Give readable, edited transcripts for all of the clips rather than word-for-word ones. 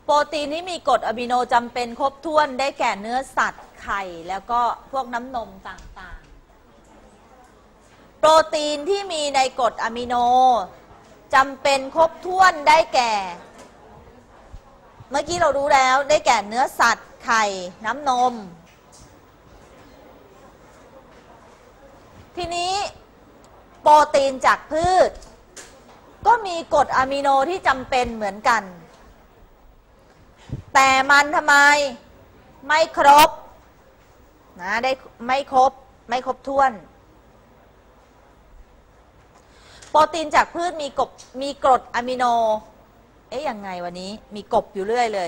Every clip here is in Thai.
โปรตีนที่มีกรดอะมิโนจำเป็นครบถ้วนได้แก่เนื้อสัตว์ไข่แล้วก็พวกน้ำนมต่างๆโปรตีนที่มีในกรดอะมิโนจำเป็นครบถ้วนได้แก่เมื่อกี้เรารู้แล้วได้แก่เนื้อสัตว์ไข่น้ำนมทีนี้โปรตีนจากพืชก็มีกรดอะมิโนที่จำเป็นเหมือนกันแต่มันทำไมไม่ครบนะได้ไม่ครบถ้วนโปรตีนจากพืชมีกรดอะมิโนยังไงวันนี้มีกบอยู่เรื่อยเลย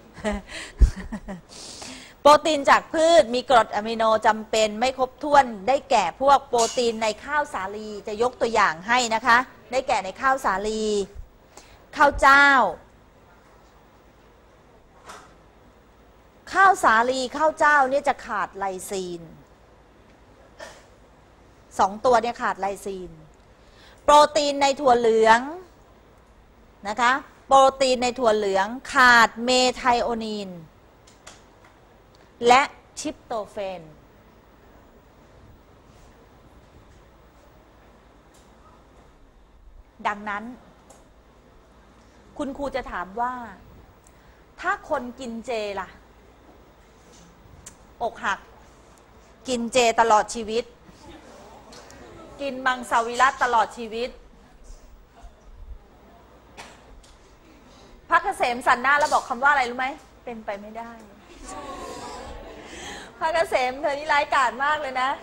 โปรตีนจากพืชมีกรดอะมิโนจำเป็นไม่ครบถ้วนได้แก่พวกโปรตีนในข้าวสาลีจะยกตัวอย่างให้นะคะได้แก่ในข้าวสาลีข้าวเจ้าข้าวสาลีข้าวเจ้าเนี่ยจะขาดไลซีน2ตัวเนี่ยขาดไลซีนโปรตีนในถั่วเหลืองนะคะโปรตีนในถั่วเหลืองขาดเมไทโอนีนและทริปโตเฟนดังนั้นคุณครูจะถามว่าถ้าคนกินเจล่ะอกหักกินเจตลอดชีวิตกินมังสวิรัติตลอดชีวิตพระเกษมสันหน้าแล้วบอกคำว่าอะไรรู้ไหมเป็นไปไม่ได้พระเกษมเธอนี่ร้ายกาจมากเลยนะ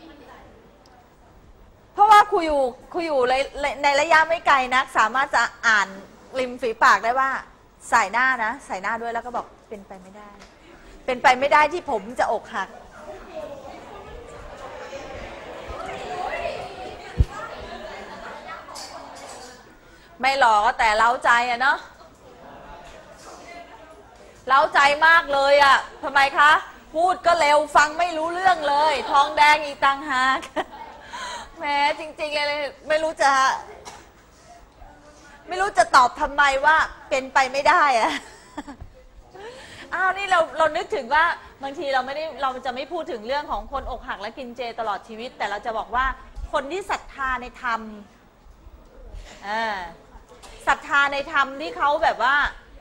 เพราะว่าครูอยู่ในระยะไม่ไกลนักสามารถจะอ่านริมฝีปากได้ว่าใส่หน้านะใส่หน้าด้วยแล้วก็บอกเป็นไปไม่ได้เป็นไปไม่ได้ที่ผมจะอกหักไม่หล่อก็แต่เล้าใจอะเนาะเล้าใจมากเลยอะทำไมคะพูดก็เร็วฟังไม่รู้เรื่องเลยทองแดงอีกต่างหากแหมจริงๆเลยไม่รู้จะตอบทำไมว่าเป็นไปไม่ได้อะอ้าวนี่เรานึกถึงว่าบางทีเราจะไม่พูดถึงเรื่องของคนอกหักและกินเจตลอดชีวิตแต่เราจะบอกว่าคนที่ศรัทธาในธรรมศรัทธาในธรรมที่เขาแบบว่า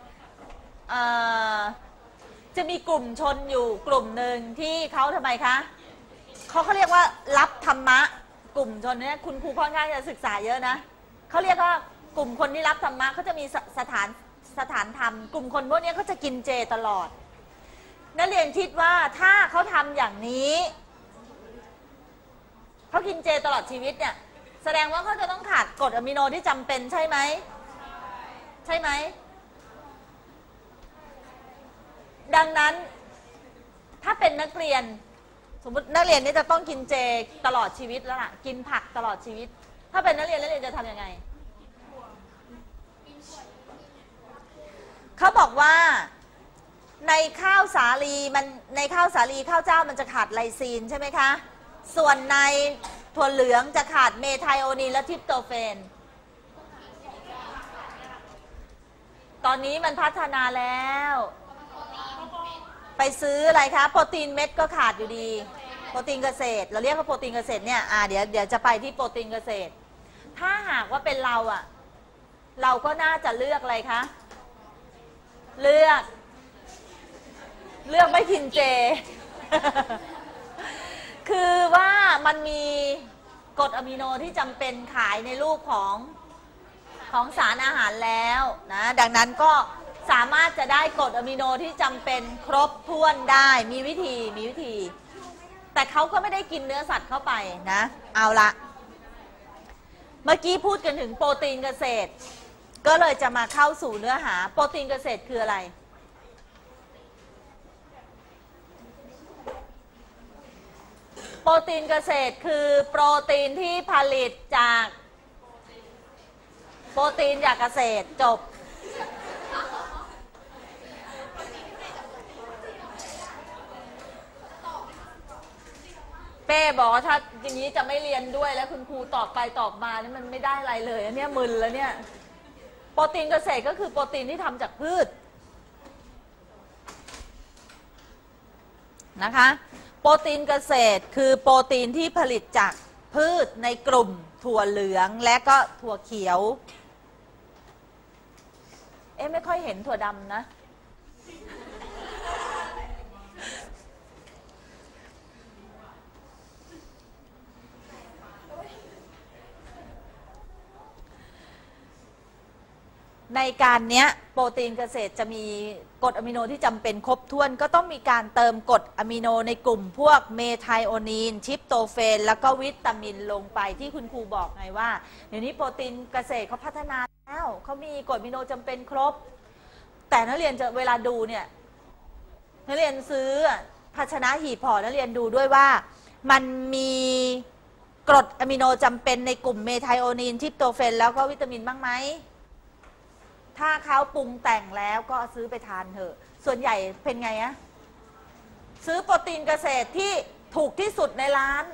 จะมีกลุ่มชนอยู่กลุ่มหนึ่งที่เขาทำไมคะเขาเรียกว่ารับธรรมะกลุ่มชนนี้คุณครูค่อนข้างจะศึกษาเยอะนะเขาเรียกว่ากลุ่มคนที่รับธรรมะเขาจะมีสถานธรรมกลุ่มคนพวกนี้เขาจะกินเจตลอดนักเรียนคิดว่าถ้าเขาทำอย่างนี้เขากินเจตลอดชีวิตเนี่ยแสดงว่าเขาจะต้องขาดกรดอะมิโนที่จำเป็นใช่ไหมใช่ไหมดังนั้นถ้าเป็นนักเรียนสมมตินักเรียนนี่จะต้องกินเจตลอดชีวิตแล้วล่ะกินผักตลอดชีวิตถ้าเป็นนักเรียนจะทำยังไงเขาบอกว่าในข้าวสาลีข้าวเจ้ามันจะขาดไลซีนใช่ไหมคะส่วนในถั่วเหลืองจะขาดเมไทโอนีนและทริปโตเฟนตอนนี้มันพัฒนาแล้วไปซื้ออะไรคะโปรตีนเม็ดก็ขาดอยู่ดีโปรตีนเกษตรเราเรียกว่าโปรตีนเกษตรเนี่ยเดี๋ยวจะไปที่โปรตีนเกษตรถ้าหากว่าเป็นเราก็น่าจะเลือกอะไรคะเลือกไม่กินเจ คือว่ามันมีกรดอะมิโนที่จำเป็นขายในรูปของสารอาหารแล้วนะดังนั้นก็สามารถจะได้กรดอะมิโนที่จำเป็นครบถ้วนได้มีวิธีแต่เขาก็ไม่ได้กินเนื้อสัตว์เข้าไปนะเอาละเมื่อกี้พูดกันถึงโปรตีนเกษตรก็เลยจะมาเข้าสู่เนื้อหาโปรตีนเกษตรคืออะไรโปรตีนเกษตรคือโปรตีนที่ผลิตจากโปรตีนจากเกษตรจบเป้บอกว่าถ้าอย่างนี้จะไม่เรียนด้วยแล้วคุณครูตอบไปตอบมานี่มันไม่ได้อะไรเลยเนี่ยมึนแล้วเนี่ยโปรตีนเกษตรก็คือโปรตีนที่ทำจากพืชนะคะ โปรตีนเกษตรคือโปรตีนที่ผลิตจากพืชในกลุ่มถั่วเหลืองและก็ถั่วเขียวไม่ค่อยเห็นถั่วดำนะในการเนี้ยโปรตีนเกษตรจะมีกรดอะมิโนที่จำเป็นครบถ้วนก็ต้องมีการเติมกรดอะมิโนในกลุ่มพวกเมไทโอนีนทริปโตเฟนแล้วก็วิตามินลงไปที่คุณครูบอกไงว่าเดี๋ยวนี้โปรตีนเกษตรเขาพัฒนาแล้วเขามีกรดอะมิโนจำเป็นครบแต่นักเรียนจะเวลาดูเนี่ยนักเรียนซื้อภาชนะหีบห่อนักเรียนดูด้วยว่ามันมีกรดอะมิโนจำเป็นในกลุ่มเมไทโอนีนทริปโตเฟนแล้วก็วิตามินบ้างไหมถ้าเขาปรุงแต่งแล้วก็ซื้อไปทานเถอะส่วนใหญ่เป็นไงอะซื้อโปรตีนเกษตรที่ถูกที่สุดในร้าน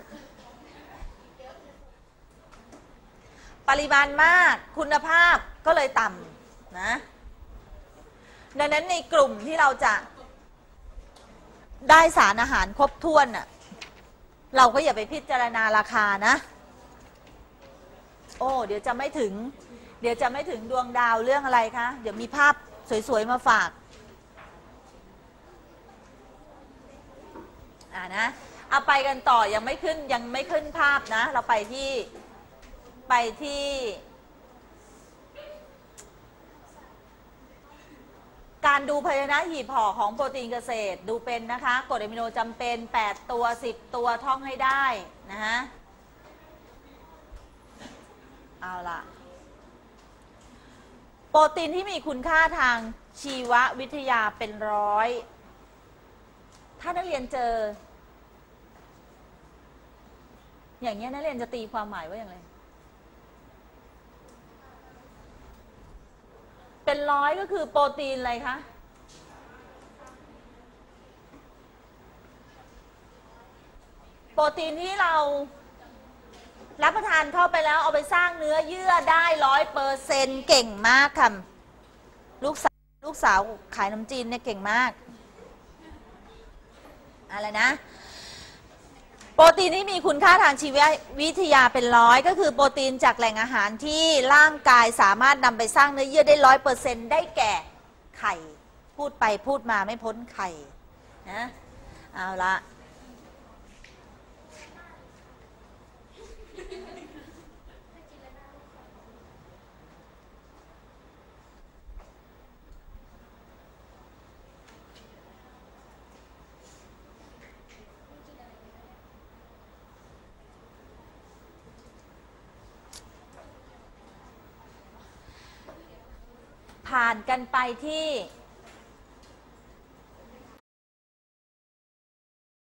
ปริมาณมากคุณภาพก็เลยต่ำนะดังนั้นในกลุ่มที่เราจะได้สารอาหารครบถ้วนอะเราก็อย่าไปพิจารณาราคานะโอ้เดี๋ยวจะไม่ถึงดวงดาวเรื่องอะไรคะเดี๋ยวมีภาพสวยๆมาฝากนะเอาไปกันต่อยังไม่ขึ้นภาพนะเราไปที่การดูพาชนะหีบห่อของโปรตีนเกษตรดูเป็นนะคะกรดอะมิโนจำเป็น8ตัว10ตัวท่องให้ได้นะฮะเอาล่ะโปรตีนที่มีคุณค่าทางชีววิทยาเป็นร้อยถ้านักเรียนเจออย่างนี้นักเรียนจะตีความหมายว่าอย่างไรเป็นร้อยก็คือโปรตีนอะไรคะโปรตีนที่เรารับประทานเข้าไปแล้วเอาไปสร้างเนื้อเยื่อได้100%เก่งมากค่ะลูกสาวขายน้ำจีนเนี่ยเก่งมากอะไรนะโปรตีนที่มีคุณค่าทางชีววิทยาเป็นร้อยก็คือโปรตีนจากแหล่งอาหารที่ร่างกายสามารถนำไปสร้างเนื้อเยื่อได้100%ได้แก่ไข่พูดไปพูดมาไม่พ้นไข่นะเอาละผ่านกันไปที่